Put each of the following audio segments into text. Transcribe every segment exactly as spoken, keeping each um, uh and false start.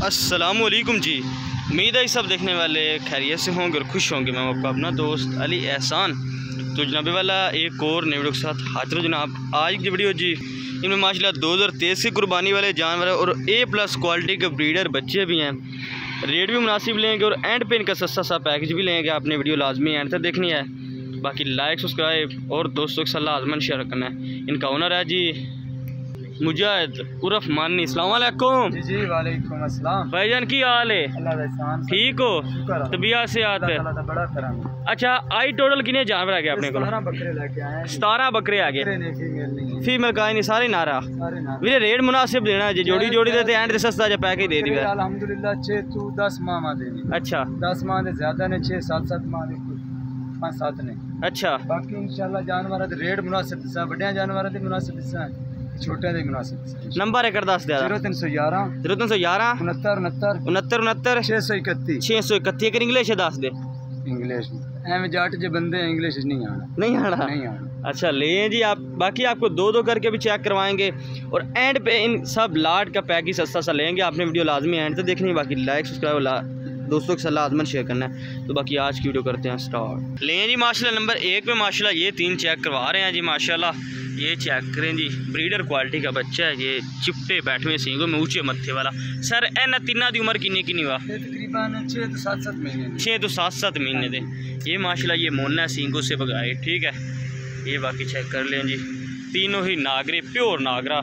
अस्सलामुअलैकुम जी, उम्मीद है सब देखने वाले खैरियत से होंगे और खुश होंगे। मैं आपका अपना दोस्त अली एहसान तो जनाबे वाला एक और नई वीडियो के साथ हाजिर हो जनाब। आज की वीडियो जी इनमें माशाल्लाह दो हज़ार तेईस की कुर्बानी वाले जानवर और ए प्लस क्वालिटी के ब्रीडर बच्चे भी हैं। रेट भी मुनासिब लेंगे और एंड पे इनका सस्ता सा पैकेज भी लेंगे। आपने वीडियो लाजमी एंड तक देखनी है। बाकी लाइक सब्सक्राइब और दोस्तों के साथ लाजमन शेयर करना है। इनका ओनर है जी मुजाहिद उर्फ मानी। अस्सलाम वालेकुम। जी जी वालेकुम अस्सलाम। भाईजान की हाल है? अल्लाह का एहसान। ठीक हो? तबीयत से आते हैं? बड़ा करम। अच्छा, आई टोटल कितने जानवर आ गए अपने को? सतारह बकरे लेके आए हैं। सतारह बकरे आ गए। फीमेल का नहीं, सारे नारा। मेरे रेट मुनासिब देना है जी। जोड़ी जोड़ी देते एंड से सस्ता जो पैकेज दे दिया अल्हम्दुलिल्लाह। छः तू दस माह देनी। अच्छा, दस माह दे ज्यादा ने, छः सात सात माह दे, पाँच सात ने। अच्छा, बाकी इंशाल्लाह जानवर दे रेट मुनासिब दिसा, बड़े जानवर दे मुनासिब दिसा, छोटे दे मुनासिब। नंबर एक दस दे जीरो तीन सौ ग्यारह जीरो तीन सौ ग्यारह उनहत्तर उनहत्तर उनहत्तर उनहत्तर छः सौ इकतीस छः सौ इकतीस। एक इंग्लिश है दस दे। इंग्लिश एवं जाट जो बंदे इंग्लिश नहीं आना नहीं आना नहीं आना। अच्छा लें जी आप। बाकी आपको दो दो करके भी चेक करवाएंगे और एंड पे इन सब लाट का पैकेज सस्ता सा लेंगे। आपने वीडियो लाजमी एंड तक देखनी है। बाकी लाइक सब्सक्राइब दोस्तों के साथ लाजमन शेयर करना है। तो बाकी आज की वीडियो करते हैं स्टार्ट। लें जी माशाल्लाह नंबर एक पे माशाल्लाह ये तीन चेक करवा रहे हैं जी। माशाल्लाह ये चेक करें जी, ब्रीडर क्वालिटी का बच्चा है। ये चिपटे बैठे हुए सींगों में ऊंचे मत्थे वाला। सर एना तीना की उम्र किन्नी किन्नी वा? तकरीबन छः तो सात सात महीने छः तो सात सात महीने दे। ये माशाल्लाह ये मोना है सींगों से बगाए। ठीक है, ये बाकी चेक कर लें जी। तीनों ही नागरे, प्योर नागरा।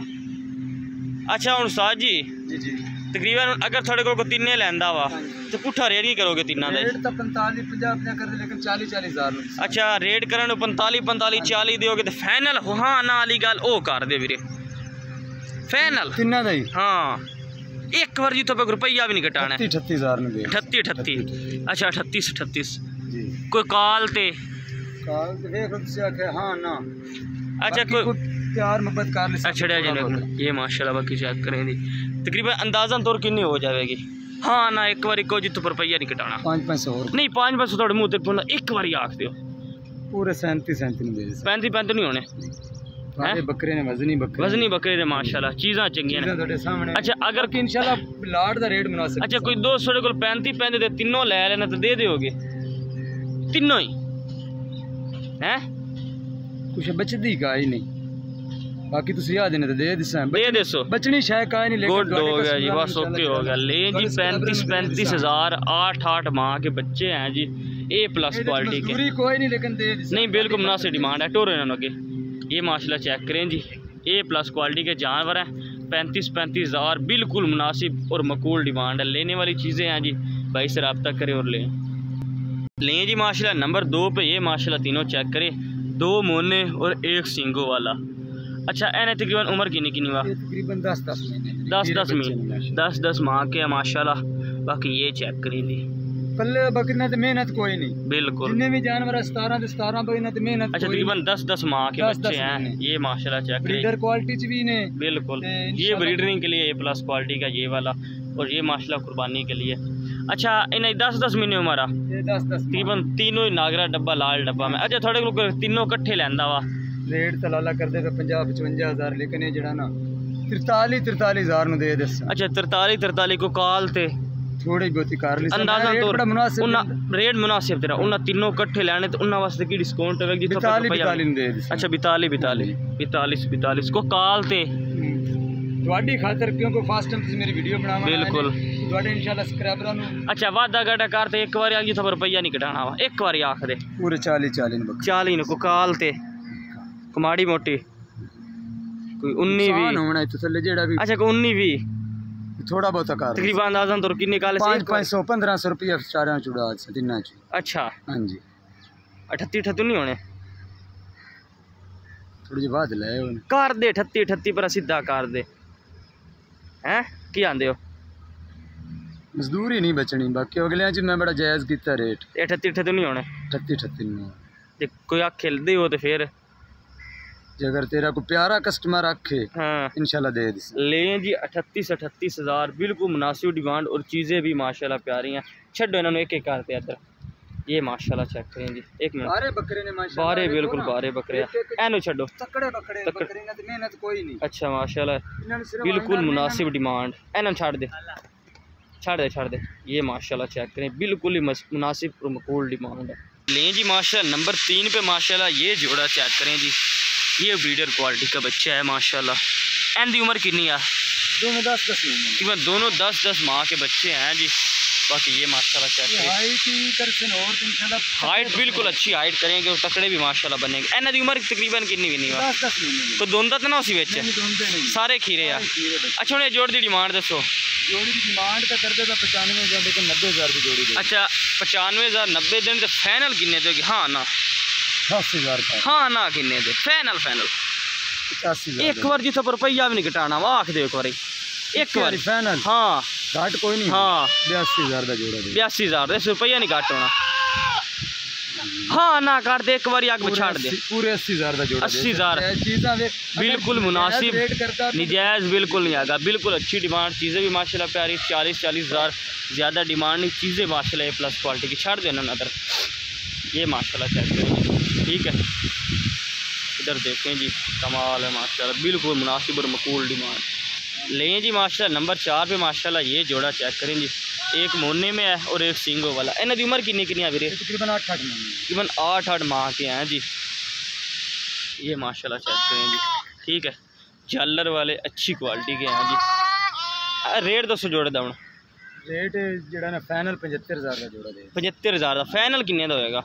अच्छा हूँ साज जी जी जी तकरीबन अगर थोड़े को तीने लैंदा वा तो पुट्ठा रेट की करोगे तीना का? रेट तो पैंतालीस पचास अपने कर दे, लेकिन चालीस चालीस हज़ार। अच्छा, रेट करन पैंतालीस पैंतालीस चालीस दोगे तो फाइनल हो? हाँ ना वाली गल ओ कर दे वीरे, फाइनल तिना दा ही। हाँ, एक बार जी तो रुपया भी नहीं कटाना है। अठत्ती हज़ार में अठत्ती अठत्ती अच्छा अठत्तीस अठत्तीस जी। कोई कॉल ते काल तो देख से आके हाँ ना। अच्छा कोई प्यार मोहब्बत कर ले। अच्छा ये माशाल्लाह बाकी चेक करें जी। तकरीबन अंदाजन तौर कितनी हो जाएगी? हाँ ना एक बार को जी तो रुपया नहीं कटाना। पाँच पाँच सौ नहीं, पाँच पाँच सौ थोड़े मुँह ते एक बार आख दो। पूरे सैंतीस सैंतीस नहीं दे। पैंती पैंती नहीं होने है बकरे ने, वजनी बकरे वजनी बकरे ने माशाल्लाह चीज़ां चंगियां ने ਤੁਹਾਡੇ ਸਾਹਮਣੇ। अच्छा अगर कि इंशाल्लाह लाट दा रेट मुनासिब। अच्छा कोई दोस्त थोड़े को पैंती पैंती दे तीनों ले लेना तो दे दोगे तीनों ही हैं? कुछ बचदी का ही नहीं। बाकी तुम याद नहीं तो दे दिसा दे देसो बचनी शायद का नहीं। गुड हो गया जी, बस ओके हो गया। ले जी पैंतीस पैंतीस हज़ार आठ आठ माह के बच्चे हैं जी, ए प्लस क्वालिटी के। कोई नहीं लेकिन दे नहीं बिल्कुल मुनासिब डिमांड है। टोरे ना लगे ये माशाल्लाह चेक करें जी। ए प्लस क्वालिटी के जानवर हैं। पैंतीस पैंतीस हज़ार बिल्कुल मुनासिब और मकूल डिमांड है। लेने वाली चीज़ें हैं जी, भाई से रब्ता करें और लें लें जी। माशाल्लाह नंबर दो पे ये माशाल्लाह तीनों चेक करें, दो मोने और एक सींगों वाला। अच्छा एने तकरीबन उम्र कितनी कितनी हुआ? तकरीबन दस दस महीने दस दस महीने दस दस माह के माशाल्लाह। बाकी ये चेक करें जी। पल्ले बकरी ने तो मेहनत कोई नहीं बिल्कुल। जितने भी जानवर सतारह तो सतारह बकरी ने तो मेहनत। अच्छा तकरीबन दस दस माह के बच्चे हैं ये माशाल्लाह चेक करें। ब्रीडर क्वालिटी च भी ने बिल्कुल। ये ब्रीडरिंग के लिए ए प्लस क्वालिटी का ये वाला और ये माशाल्लाह कुर्बानी के लिए। अच्छा इन्हें दस दस महीने उम्र दस दस तकरीबन तीनों ही नागरा डब्बा लाल डब्बा में। अच्छा थोड़े लोग तीनों कट्ठे लैंदा वा रेट तो लाला कर देगा पंजाब पचवंजा हज़ार, लेकिन ये जड़ा ना तिरतालीस तिरतालीस हज़ार में दे दस। अच्छा तिरतालीस तिरतालीस को काल ते थोड़ी बहुती कर ली अंदाजा तौर मुनासिब रेट मुनासिब तेरा उन्हें तीनों कट्ठे लेने तो उन्हें वास्ते की डिस्काउंट होगी जी? अच्छा बिताली बिताली बितालीस बितालीस को काल ते ਤੁਹਾਡੀ ਖਾਤਰ क्योंकि फर्स्ट टाइम ਤੁਸੀਂ मेरी वीडियो बनावा बिल्कुल ਤੁਹਾਡੇ इंशाल्लाह सब्सक्राइबਰਾਂ ਨੂੰ। अच्छा वादा घाटा कर ते एक बार आ गई तो रुपया नहीं कटाना वा, एक बार आख दे पूरे चालीस चालीस ने चालीस ने को काल ते कमाड़ी मोटी कोई उन्नी भी होना तो थल्ले जेड़ा भी। अच्छा कोई उन्नी भी थोड़ा बहुत कर तकरीबन अंदाजन तो कितने काले पाँच पाँच सौ पंद्रह सौ रुपया चारा चुड़ा तीन। अच्छा हाँ जी अठत्ती अठत्ती नहीं होने थोड़ी जी बाद ले कर दे अठत्ती अठत्ती पर सीधा कर दे हैं की आंदे हो? मजदूरी नहीं बचनी। बाकी अगले च मैं बड़ा जायज़ किया रेट। अठत्ती अठत्ती नहीं होने अठत्ती अठत्ती नहीं। कोई आख खेलते हो तो फिर जे अगर तेरा कोई प्यारा कस्टमर आखे हाँ इंशाल्लाह दे दिस। लें जी अठत्तीस अठत्तीस हज़ार बिल्कुल मुनासिब डिमांड और चीज़ें भी माशाल्लाह प्यारी हैं। छड्डो इन्होंने एक एक करते हैं ये माशाल्लाह चेक करें जी। एक मिनट बारे बकरे ने माशाल्लाह बारे बिल्कुल बारे बकरे एनो छड्डो तकड़े बकरे बकरी ने मेहनत कोई नहीं। अच्छा माशाल्लाह बिल्कुल मुनासिब डिमांड एनो छाड़ दे छड़ दे छड़ दे। ये माशाल्लाह चेक करें, बिल्कुल ही मुनासिब और मकबूल डिमांड है। लें जी माशाल्लाह नंबर तीन पे माशाल्लाह ये जोड़ा चेक करें जी, ये ब्रीडर क्वालिटी का बच्चा है माशाल्लाह। एंड दी उम्र कितनी है? दोनों दस दस तकरीबन दोनों दस दस माह के बच्चे हैं जी। बाकी ये माशाल्लाह चेक करें, हाइट बिल्कुल अच्छी हाइट करेंगे और तकड़े भी माशाल्लाह बनेंगे। एंड दी उम्र तकरीबन कितनी भी नहीं हुआ तो दोनों तो ना उसी बच्चे सारे खीरे आ। अच्छा उन्हें जोड़ दी डिमांड दसो। जोड़ी की डिमांड तो कर देगा पचानवे हज़ार, लेकिन नब्बे हज़ार की जोड़ी दे। अच्छा पचानवे हज़ार नब्बे दिन तो फाइनल किन्ने दोगे? हाँ ना अठासी हज़ार का। हाँ ना किन्ने दे फाइनल फाइनल पचासी हज़ार एक बार जितना रुपया भी नहीं घटाना वाह आख दे एक बार एक बार फाइनल। हाँ घाट कोई नहीं। हाँ बयासी हज़ार का जोड़ा दे। बयासी हज़ार दस रुपया नहीं घट होना। हाँ ना काट दे एक बार आग छाड़ दे पूरे अस्सी हज़ार का जोड़ा। अस्सी हज़ार बिल्कुल मुनासिब निजायज़ बिल्कुल नहीं आएगा, बिल्कुल अच्छी डिमांड। चीज़ें भी माशाल्लाह प्यारी, चालीस चालीस हज़ार ज़्यादा डिमांड नहीं, चीज़ें माशाल्लाह ए प्लस क्वालिटी की। छाड़ देना नज़र ये माशाल्लाह चेक करें, ठीक है। इधर देखें जी कमाल है माशाल्लाह, बिल्कुल मुनासिब और मकबूल डिमांड। लें जी माशाल्लाह नंबर चार पे माशाल्लाह ये जोड़ा चेक करें जी, एक मोने में है और एक सिंगो वाला। इन्हें की उम्र कितनी कितनी है वीरे? तकरीबन आठ आठ महीने तकरीबन आठ आठ माह के हैं जी। ये माशाल्लाह चेक करें जी, ठीक है। झालर वाले अच्छी क्वालिटी के हैं जी। रेट दसो जोड़े दा? रेट जोड़ा ना फाइनल पचहत्तर हज़ार का जोड़ा दे। पचहत्तर हज़ार का फाइनल किन्ने दा होएगा?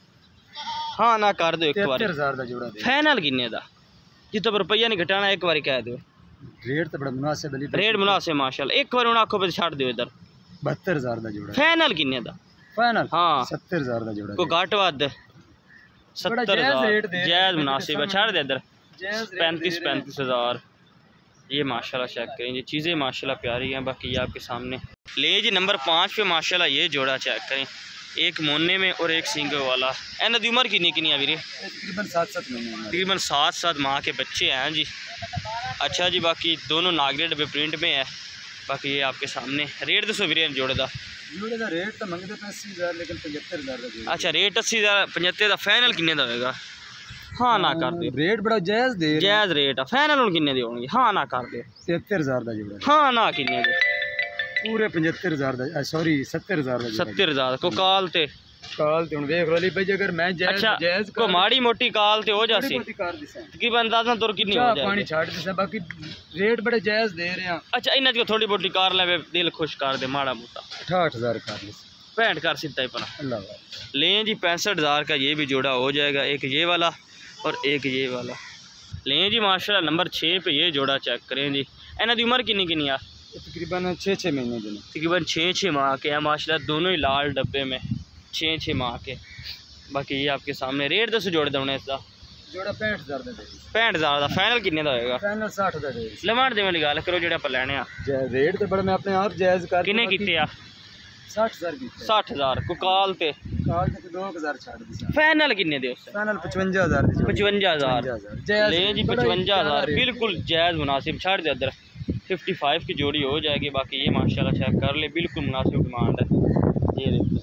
हाँ ना कर दो एक बार। हज़ार का जोड़ा दे। फाइनल किन्ने दा? जितना रुपया नहीं घटाना एक बार कह दो। रेट तो बड़ा मुनासिब है। रेट मुनासिब माशाल्लाह, एक बार उन्हें आखो पे छाड़ दो इधर। बहत्तर हज़ार का जोड़ा। फाइनल किन्ने दा? फाइनल हाँ सत्तर हज़ार का जोड़ा। को घट वध सत्तर हज़ार जायज़ मुनासिब है, छाड़ दे इधर। पैंतीस पैंतीस हज़ार ये माशाल्लाह चेक करें जी, चीज़ें माशाल्लाह प्यारी हैं। बाकी ये आपके सामने ले जी नंबर पाँच पे माशाल्लाह ये जोड़ा चेक करें, एक मोने में और एक सिंगो वाला। एन दी उम्र कितनी कितनी है वीरे? तकरीबन सात सात महीने तकरीबन सात सात माह के बच्चे हैं जी। अच्छा जी बाकी दोनों नागरे डब्बे प्रिंट में है। बाकी ये आपके सामने रेट दसो वीरे जोड़े दा? जोड़े का रेट तो मंगते हैं अस्सी हज़ार, लेकिन पचहत्तर हज़ार का जोड़ा। अच्छा रेट अस्सी हज़ार पचहत्तर का फाइनल किन्ने दा होएगा? हाँ ना कर दे। रेट बड़ा जायज़ दे जायज़ रेट है, फाइनल हुण किन्ने दे होणगे? हाँ ना कर दे। तिहत्तर हज़ार का जोड़ा। हाँ ना किन्ने दे? पूरे पचहत्तर हज़ार का, सॉरी सत्तर हज़ार का। सत्तर हज़ार को काल ते काल ते हुण देख लो भाई, अगर मैं जायज़ जायज़ को माड़ी मोटी काल ते हो जासी तकरीबन अंदाज़ा तौर कितनी हो जाए पानी छाड़ दिसा। बाकी रेट बड़े जायज़ दे रहे हैं। अच्छा इन्हां को थोड़ी मोटी कार ले दिल खुश कर दे माड़ा मोटा। अठाहठ हज़ार कर ले पैंठ कर सीधा ही पना अल्लाह लें जी। पैंसठ हज़ार का ये भी जोड़ा हो जाएगा, एक ये वाला और एक ये वाला। लें जी माशाल्लाह नंबर छः पे ये जोड़ा चेक करें जी। इन्हां दी उम्र कितनी कितनी आ? तकरीबन छः छः महीने दिन तकरीबन छः छः माह के हैं माशाल्लाह, दोनों ही लाल डब्बे में छः छः माह के। बाकी ये आपके सामने रेट दसो जोड़े दौने इसका? जोड़ा पैंठ हज़ार का। पैंठ हज़ार का फाइनल किन्ने दा होएगा? फाइनल साठ हज़ार का। लवाड़ दे वाली गल करो जेड़ा आप लैने आ। रेट तो बड़ा मैं अपने आप जायज़ कर किन्ने कीते आ? साठ हज़ार की। साठ हज़ार को काल ते काल ते दो हज़ार छाड़ दी। फाइनल किन्ने दे उससे? फाइनल पचवंजा हज़ार दी। पचवंजा हज़ार ले जी, पचवंजा हज़ार बिल्कुल जायज़ मुनासिब। छाड़ दे इधर फिफ्टी फाइव की जोड़ी हो जाएगी। बाकी ये माशाल्लाह चेक कर ले, बिल्कुल मुनासिब डिमांड है। ये देखो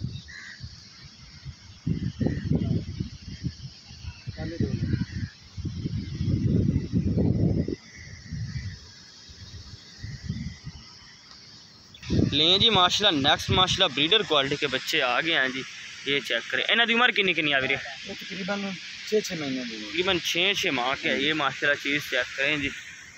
लें जी माशाल्लाह नेक्स्ट माशाल्लाह ब्रीडर क्वालिटी के बच्चे आ गए हैं जी। ये चेक करें इन्हां दी उम्र कितनी कितनी आ वीरे? तकरीबन छः छः महीने तकरीबन छः छः माह के है। ये माशाल्लाह चीज़ चेक करें जी,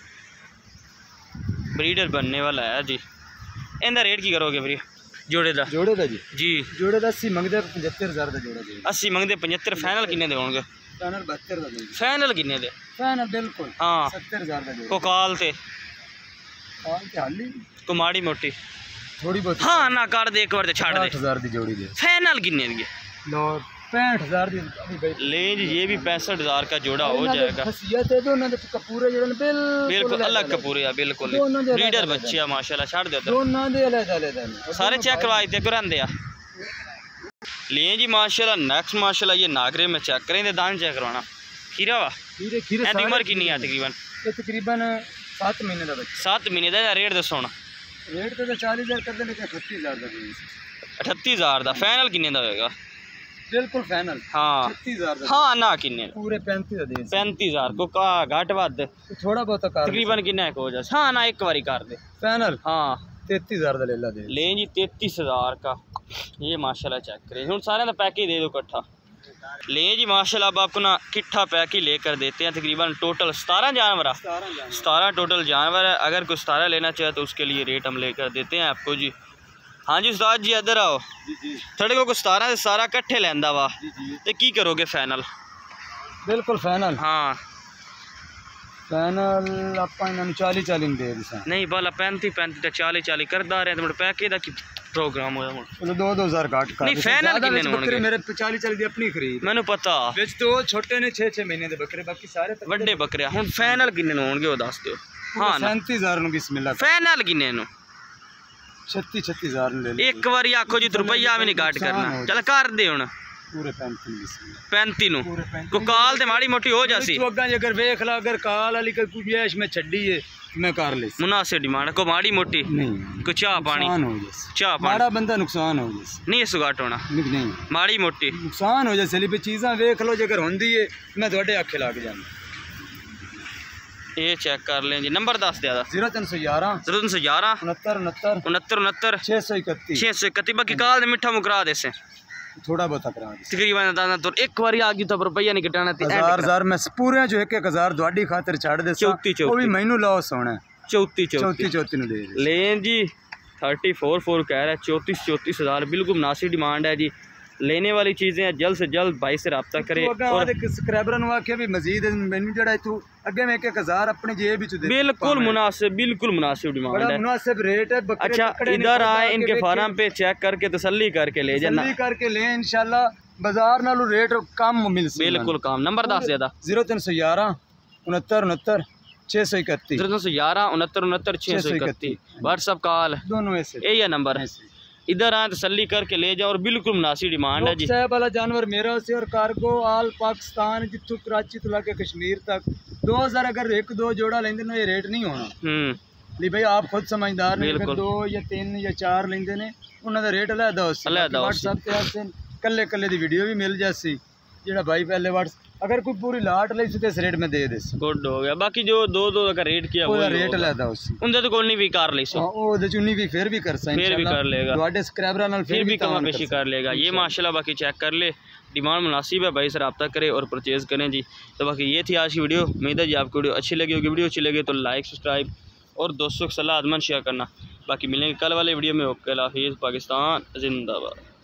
ब्रीडर बनने वाला है जी। इनका रेट की करोगे वीरे जोड़े दा? जोड़े दा जी जी जोड़े दा अस्सी मंगते पचहत्तर हज़ार का जोड़ा जी। अस्सी मंगते पचहत्तर फाइनल किन्ने दे होंगे? फाइनल बहत्तर का जी। फाइनल किन्ने दे? फाइनल बिल्कुल हाँ सत्तर हज़ार का जोड़ा। को काल ते काल ते हाली को माड़ी मोटी थोड़ी बहुत। हाँ ना कर दे एक बार छाड़ दे। हज़ार की जोड़ी दे। फाइनल किन्ने दी? लो पैंठ हज़ार दी। ले जी ये भी पैंसठ हज़ार का जोड़ा हो जाएगा। पूरे बिल्कुल अलग कपूरे है, बिल्कुल ब्रीडर बच्चे है माशाल्लाह। छाड़ दे सारे चेक करवाए थे करांदे आ। ले जी माशाल्लाह नेक्स्ट माशाल्लाह ये नागरे में चेक करें दान चेक करवाना खीरा वा। एंदी उम्र कितनी है? तकरीबन तकरीबन सात महीने का बच्चा। सात महीने का रेट दसो ना? रेट तो चालीस हज़ार कर दे, लेकिन अठत्ती हज़ार का। अठत्ती हज़ार का फाइनल किन्ने दा होएगा? बिल्कुल फाइनल। हाँ छत्तीस हज़ार। हाँ ना किन्ने? पूरे पैंतीस हज़ार। पैंतीस हज़ार को घट वध थोड़ा बहुत तकरीबन किन्ने को हो जाए? हाँ ना एक बारी कर दे फाइनल। हाँ तैतीस हज़ार का लेला दे लें जी तैतीस हज़ार का। ये माशाल्लाह चेक करें, हूँ सारे का पैक ही दे दो इकट्ठा। लें जी माशाल्लाह अब आपको ना किट्ठा पैक ही लेकर देते हैं। तकरीबन टोटल सतारह जानवर सतारह टोटल जानवर है। अगर कोई सतारह लेना चाहे तो उसके लिए रेट हम लेकर देते हैं आपको जी। हाँ जी उस्ताद जी इधर आओ, थोड़े को सतारह से सारा कट्ठे लेंदा वा तो की करोगे फाइनल? बिल्कुल फाइनल। हाँ फाइनल आप चाली चाली दे दिसा नहीं भला पैंती पैंती तक चाली चाली करदा रहे तो पैके दा की प्रोग्राम होया हुण चलो दो दो हजार घाट कर नहीं फाइनल किन्ने ने होणगे मेरे चाली चाली दी अपनी खरीद मैनू पता विच तो छोटे ने छह छह महीने दे बकरे बाकी सारे वड्डे बकरे हुण फाइनल किन्ने ने होणगे वो दस दियो। हाँ सैंतीस हज़ार नु बिस्मिल्लाह फाइनल किन्ने नु छत्तीस छत्तीस हज़ार ले ले एक बारी आखो जी रुपया भी नहीं घाट करना चल कर दे हुण पूरे पैंती बिस्मिल्लाह पैंती नु को काल ते माड़ी मोटी हो जासी तू अग्गा अगर वेख ला अगर काल वाली कोई गुंजाइश में छड्डी है मैं कर ले मुनासिब डिमांड को माड़ी मोटी नहीं को चाह पानी नुकसान हो जैसे चाह पानी माड़ा बंदा नुकसान हो जैसे नहीं इस घाट होना नहीं माड़ी मोटी नुकसान हो जैसे ली चीज़ां वेख लो जेकर होंदी है मैं थोड़े आखे लग जाना। ये चेक कर लें जी नंबर दस दिया जीरो तीन सौ ग्यारह जीरो तीन सौ ग्यारह उनहत्तर उनहत्तर उनहत्तर उनहत्तर छः सौ इकतीस छः सौ इकतीस बाकी काल दे मिठा मुकरा दे से थोड़ा बहुत करा तकरीबन दाना तो एक बारी आ गई तो रुपया नहीं कटाना हजार हजार मैं पूरे जो एक एक हजार दुआडी खातिर छाड़ दे चौती चौती वो भी महीनू लॉस होना चौती चौती चौती नु दे लें जी थर्टी फोर फोर कह रहा है चौंतीस चौंतीस हज़ार बिल्कुल मुनासिब डिमांड है जी। लेने वाली चीज़ें जल्द से जल्द भाई से रब्ता करे और सब्सक्राइबर नु आखे भी मजीद मैनू जड़ा तू अगे में एक एक हज़ार अपनी जेब विच दे बिल्कुल मुनासिब बिल्कुल मुनासिब डिमांड है मुनासिब रेट है। अच्छा इधर आए इनके फार्म पे चेक करके तसल्ली करके ले जाना तसल्ली करके ले इंशाल्लाह बाजार नालों रेट कम मिल सी बिल्कुल कम। नंबर दस ज्यादा जीरो तीन सौ ग्यारह उनहत्तर उनहत्तर छः सौ इकतीस जीरो तीन सौ ग्यारह उनहत्तर उनहत्तर छः सौ इकतीस व्हाट्सअप कॉल दोनों ऐसे यही है नंबर है। इधर आए तसल्ली करके ले जाओ और बिल्कुल मुनासिब डिमांड है जी। साहब वाला जानवर मेरा से और कार्गो आल पाकिस्तान जितों कराची तो लाके कश्मीर तक दो हजार अगर एक दो जोड़ा लेंदे ना ये रेट नहीं होना। हम्म ली भाई आप खुद समझदार ने अगर दो या तीन या चार लेंदे ने उन्हां दा रेट अलग अलग व्हाट्सएप ते आसे कल्ले कल्ले दी वीडियो भी मिल जासी जेड़ा भाई पहले व्हाट्स अगर कोई पूरी लाट ले सी इस रेट में दे दे गुड हो गया। बाकी जो दो दो का रेट किया वो रेट अलग उसी उनदे तो कोई नहीं भी कर ले सो ओ दे चुनी भी फिर भी कर सा फिर भी कर लेगा ਤੁਹਾਡੇ ਸਬਸਕ੍ਰਾਈਬਰਾਂ ਨਾਲ फिर भी कम पेशी कर लेगा। ये माशाल्लाह बाकी चेक कर ले डिमांड मुनासिब है भाई से रब्ता करें और परचेज़ करें जी। तो बाकी ये थी आज की वीडियो। उम्मीद है जी आपको वीडियो अच्छी लगी होगी। वीडियो अच्छी लगे तो लाइक सब्सक्राइब और दोस्तों को सलाह अदमन शेयर करना। बाकी मिलेंगे कल वाले वीडियो में। ओके अल्लाह हाफिज़। पाकिस्तान जिंदाबाद।